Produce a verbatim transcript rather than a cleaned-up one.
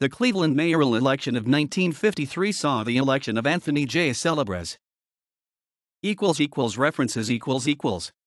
The Cleveland mayoral election of nineteen fifty-three saw the election of Anthony J. Celebrezze. References equals equals